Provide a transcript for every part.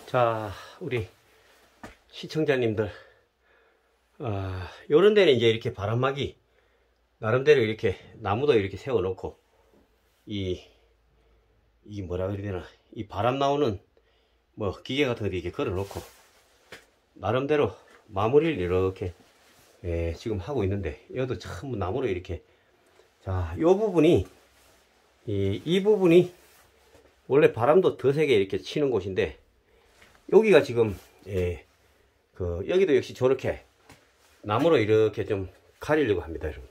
자, 우리 시청자님들, 요런 데는 이제 이렇게 바람막이, 나름대로 이렇게 나무도 이렇게 세워놓고, 이게 뭐라 그래야 되나, 이 바람 나오는 뭐 기계 같은 거 이렇게 걸어놓고, 나름대로 마무리를 이렇게, 지금 하고 있는데, 이것도 전부 나무로 이렇게, 자, 요 부분이, 이 부분이, 원래 바람도 더 세게 이렇게 치는 곳인데, 여기가 지금, 여기도 역시 저렇게, 나무로 이렇게 좀 가리려고 합니다, 여러분.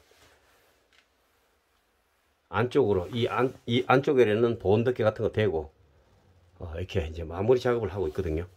안쪽으로, 이 안쪽에는 보온덮개 같은 거 대고, 이렇게 이제 마무리 작업을 하고 있거든요.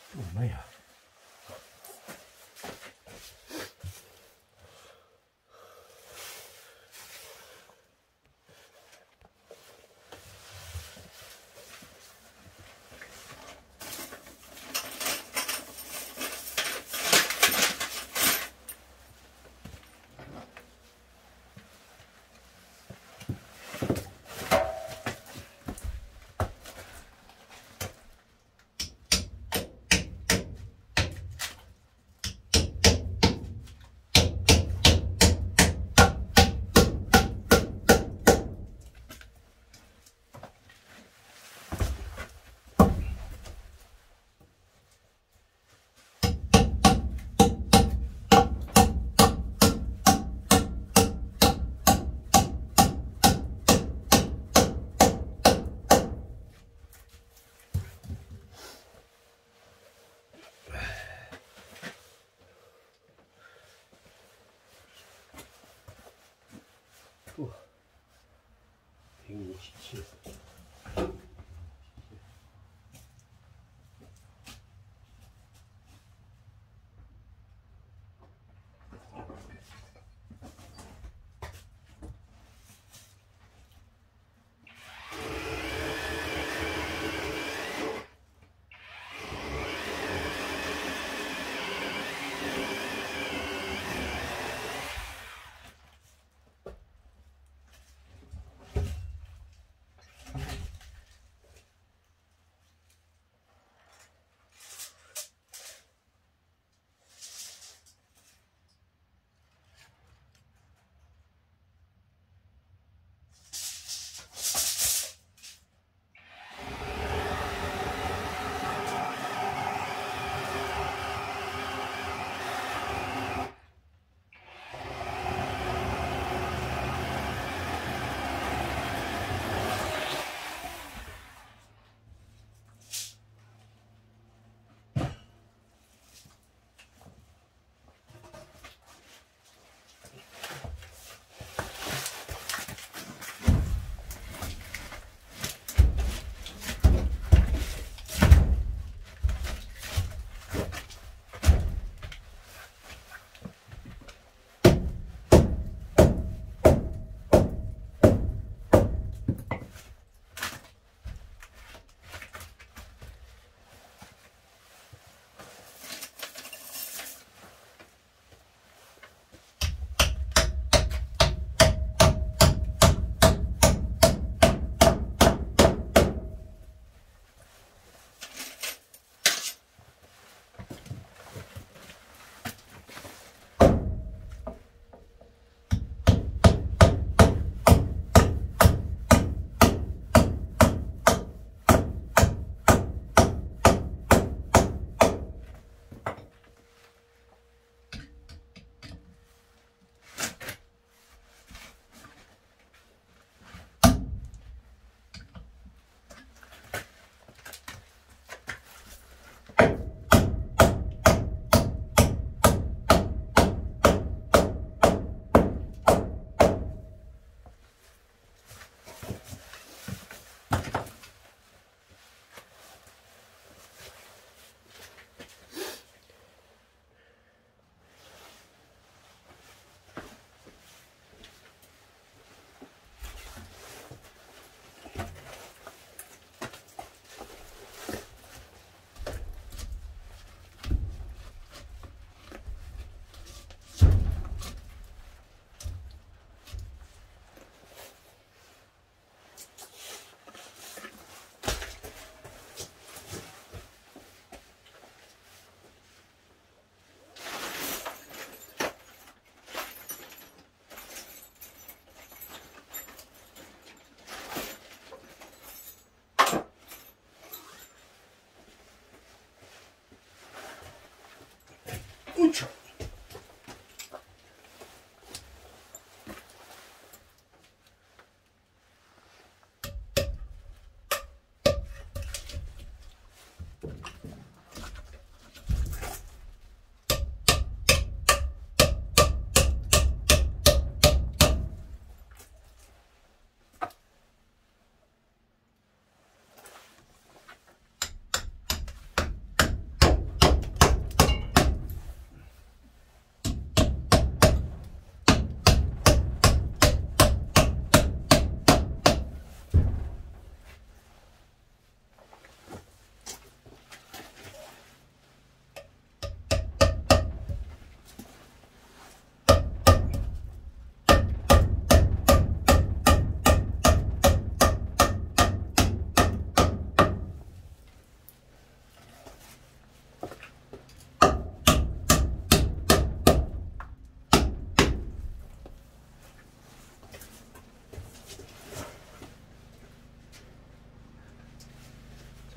엄마야. 우와, 167.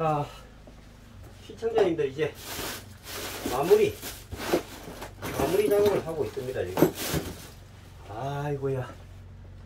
자, 시청자님들 이제 마무리 작업을 하고 있습니다 지금. 아이고야.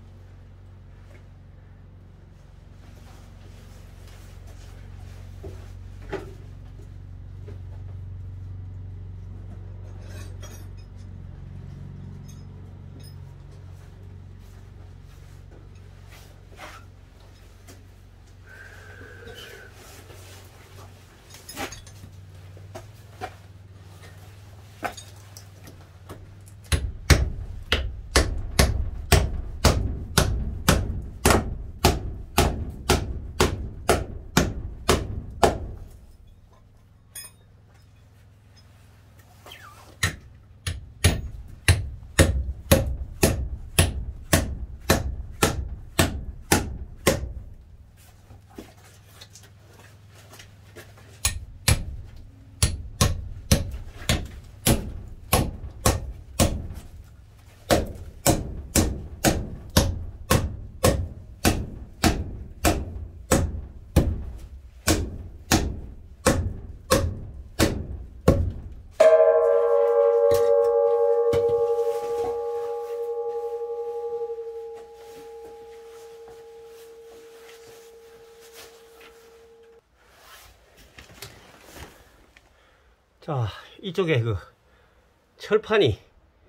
자, 이쪽에 그 철판이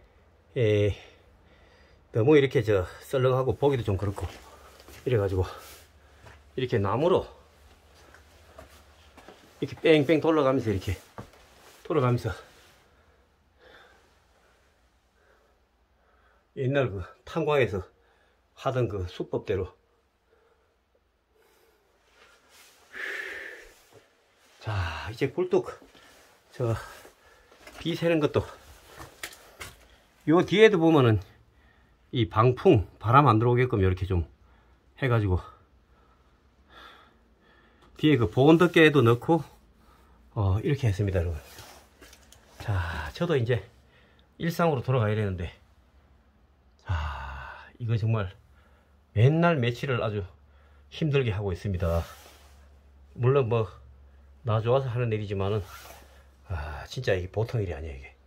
너무 이렇게 썰렁하고 보기도 좀 그렇고 이래가지고 이렇게 나무로 이렇게 뺑뺑 돌아가면서 이렇게 돌아가면서 옛날 그 탄광에서 하던 그 수법대로. 자, 이제 굴뚝 비 새는 것도 요 뒤에도 보면은 이 방풍 바람 안 들어오게끔 이렇게 좀 해가지고 뒤에 그 보온덮개도 넣고 이렇게 했습니다 여러분. 자, 저도 이제 일상으로 돌아가야 되는데 이거 정말 맨날 며칠을 아주 힘들게 하고 있습니다. 물론 뭐 나 좋아서 하는 일이지만은 진짜 이게 보통 일이 아니에요 이게.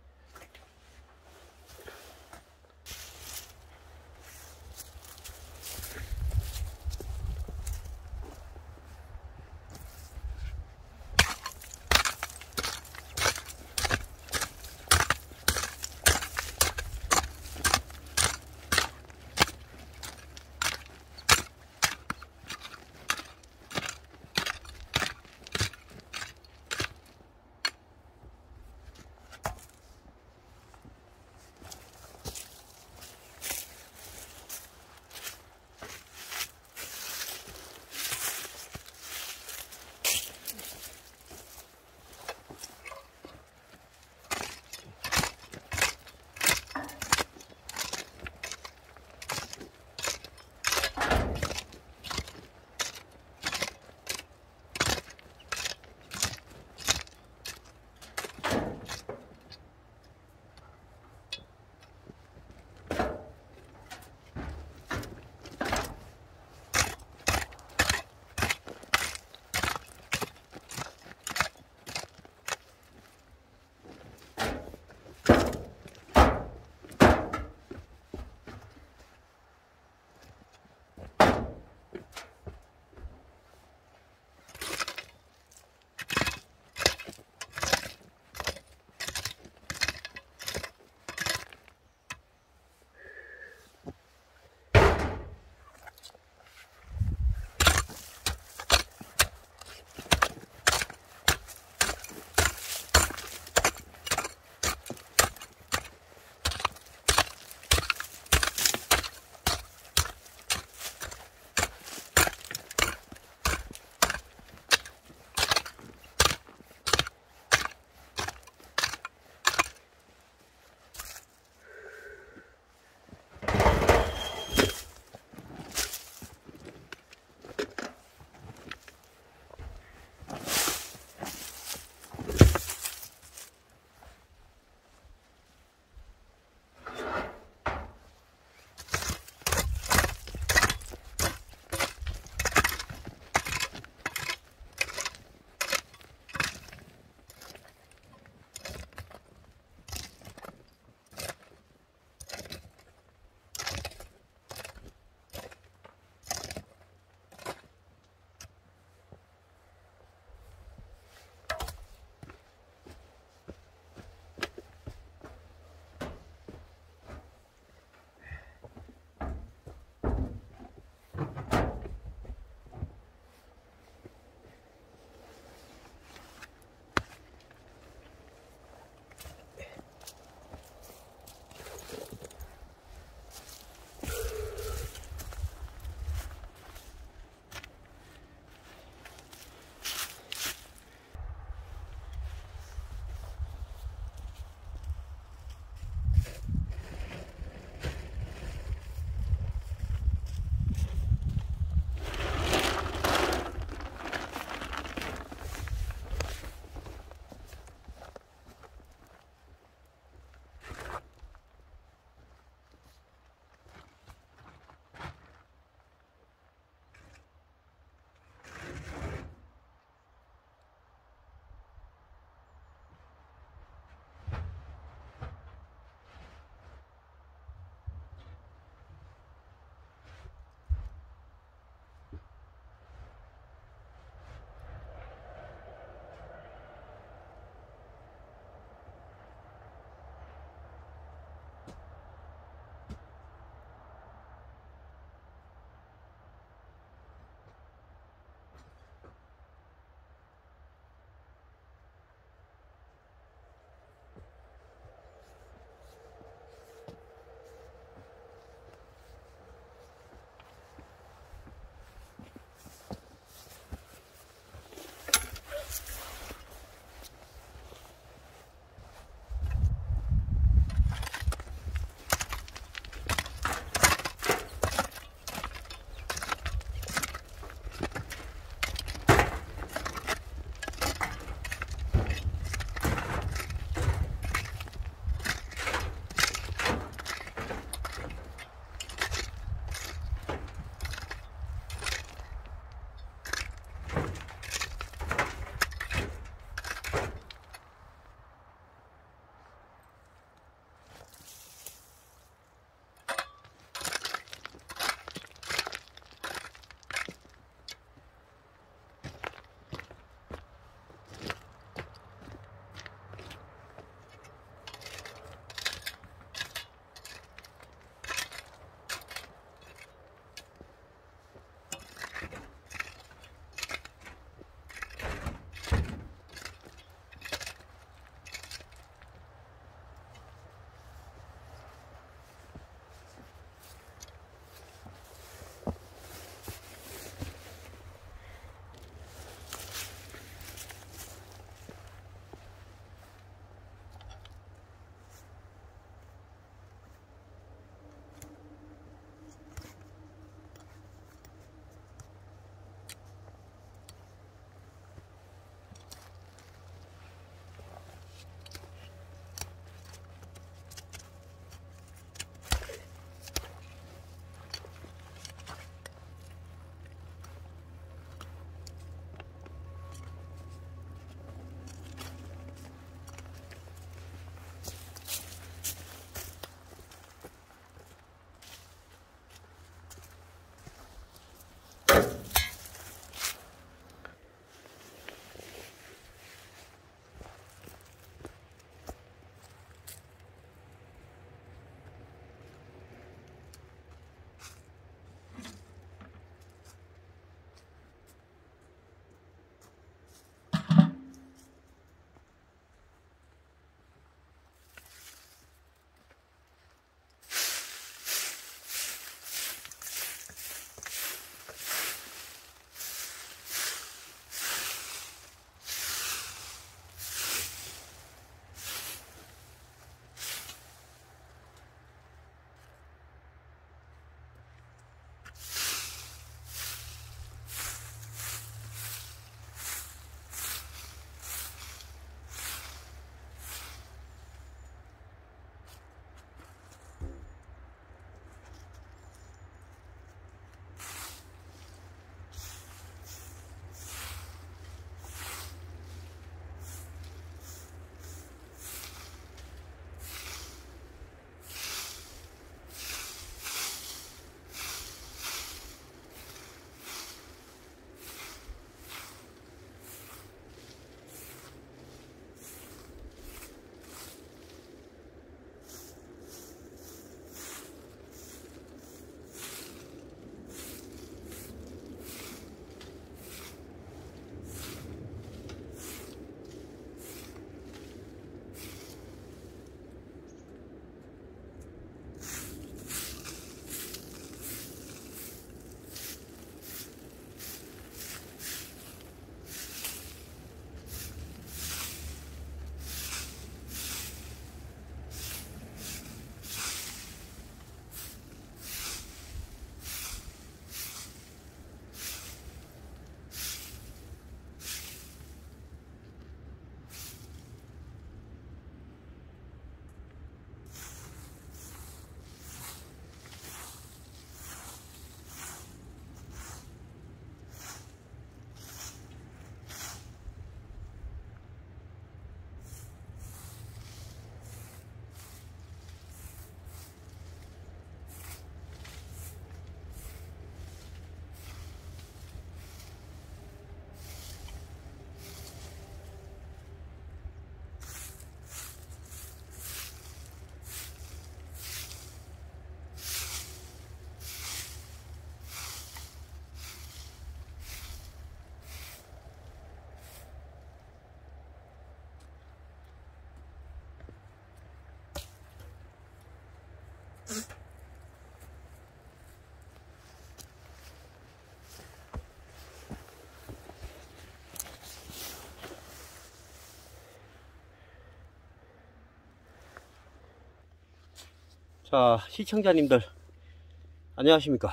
자, 시청자님들 안녕하십니까.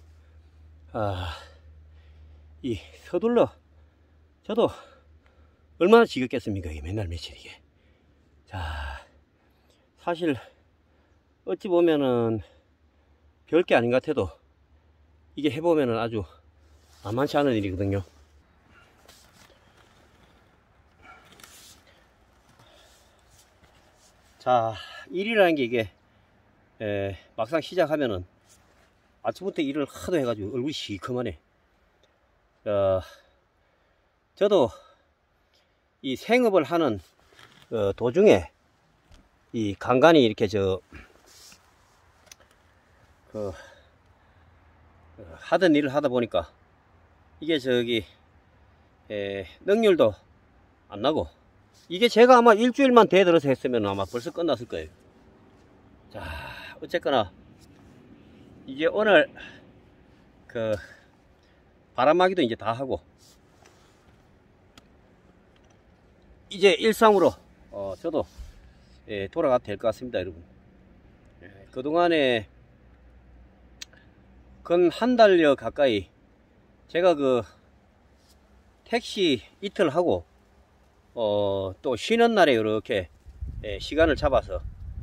이 서둘러 저도 얼마나 지겹겠습니까, 이게 맨날 며칠 이게. 자, 사실 어찌 보면은 별게 아닌 것 같아도 이게 해보면은 아주 만만치 않은 일이거든요. 자, 일이라는 게 이게 막상 시작하면은 아침부터 일을 하도 해가지고 얼굴이 시커먼해. 저도 이 생업을 하는 도중에 이 간간히 이렇게 하던 일을 하다 보니까 이게 능률도 안 나고, 이게 제가 아마 일주일만 대들어서 했으면 아마 벌써 끝났을 거예요. 자, 어쨌거나 이제 오늘 바람막이도 이제 다 하고 이제 일상으로 저도 돌아가도 될 것 같습니다, 여러분. 그동안에 근 한 달여 가까이 제가 택시 이틀 하고 또 쉬는 날에 이렇게 시간을 잡아서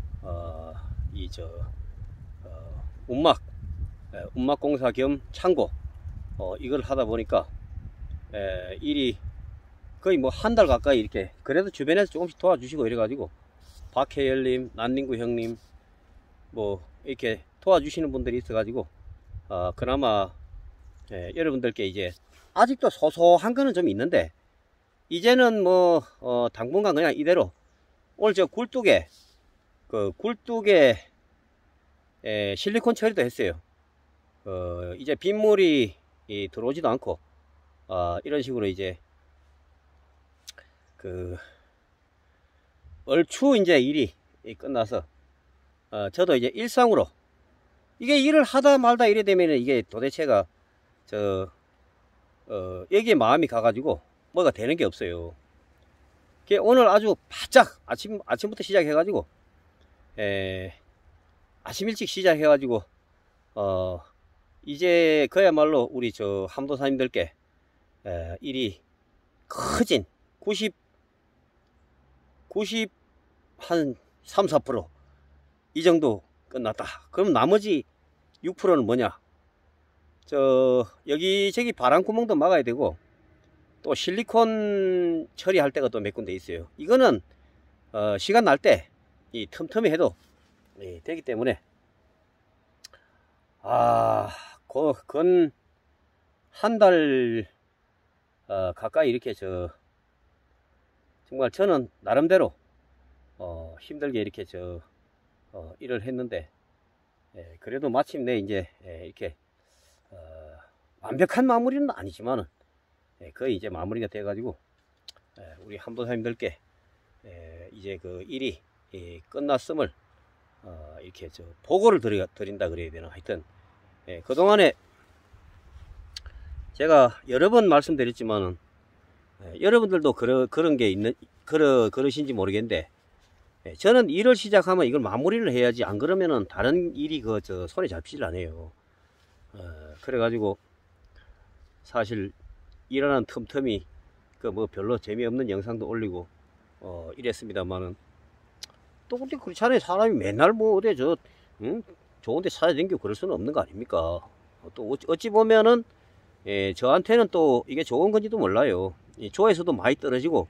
운막 공사 겸 창고 이걸 하다 보니까 일이 거의 뭐 한 달 가까이 이렇게, 그래도 주변에서 조금씩 도와주시고 이래가지고 박혜열님, 난닝구 형님 뭐 이렇게 도와주시는 분들이 있어가지고 그나마 여러분들께 이제 아직도 소소한 거는 좀 있는데, 이제는 뭐 당분간 그냥 이대로 오늘 저 굴뚝에 실리콘 처리도 했어요. 이제 빗물이 들어오지도 않고 이런 식으로 이제 얼추 이제 일이 끝나서 저도 이제 일상으로 이게 일을 하다 말다 이래 되면 이게 도대체가 여기에 마음이 가가지고 뭐가 되는 게 없어요. 오늘 아주 바짝 아침부터 시작해가지고 아침 일찍 시작해가지고 이제 그야말로 우리 함도사님들께 일이 커진 90 한 3, 4% 이 정도 끝났다. 그럼 나머지 6%는 뭐냐? 여기저기 바람구멍도 막아야 되고 또 실리콘 처리할 때가 또 몇 군데 있어요. 이거는 시간 날 때 이 틈틈이 해도 되기 때문에 건 한 달 가까이 이렇게 정말 저는 나름대로 힘들게 이렇게 일을 했는데, 그래도 마침내 이제 이렇게 완벽한 마무리는 아니지만은 거의 이제 마무리가 돼 가지고 우리 함도사님들께 이제 일이 끝났음을 이렇게 보고를 드린다 그래야 되나. 하여튼 그동안에 제가 여러 번 말씀드렸지만은 여러분들도 그런 게 그러신지 모르겠는데, 저는 일을 시작하면 이걸 마무리를 해야지, 안 그러면은 다른 일이 손에 잡히질 않아요. 그래가지고 사실 일하는 틈틈이 뭐 별로 재미없는 영상도 올리고 이랬습니다만은, 또 근데 그렇잖아요. 사람이 맨날 뭐 어디 좋은데 찾아다니고 그럴 수는 없는 거 아닙니까? 또 어찌 보면은 저한테는 또 이게 좋은 건지도 몰라요. 조회수도 많이 떨어지고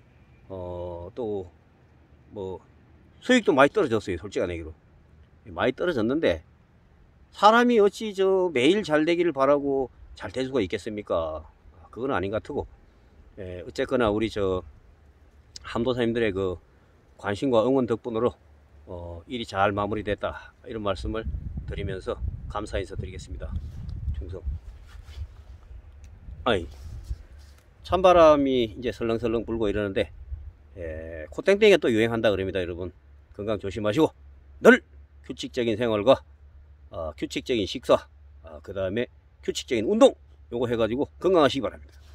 또 뭐 수익도 많이 떨어졌어요. 솔직한 얘기로 많이 떨어졌는데, 사람이 어찌 매일 잘 되기를 바라고 잘 될 수가 있겠습니까? 그건 아닌 것 같고, 어쨌거나 우리 함도사님들의 관심과 응원 덕분으로 일이 잘 마무리됐다, 이런 말씀을 드리면서 감사 인사 드리겠습니다. 충성. 찬바람이 이제 설렁설렁 불고 이러는데 코땡땡이가 또 유행한다 그럽니다. 여러분 건강 조심하시고 늘 규칙적인 생활과 규칙적인 식사, 그 다음에 규칙적인 운동 요거 해가지고 건강하시기 바랍니다.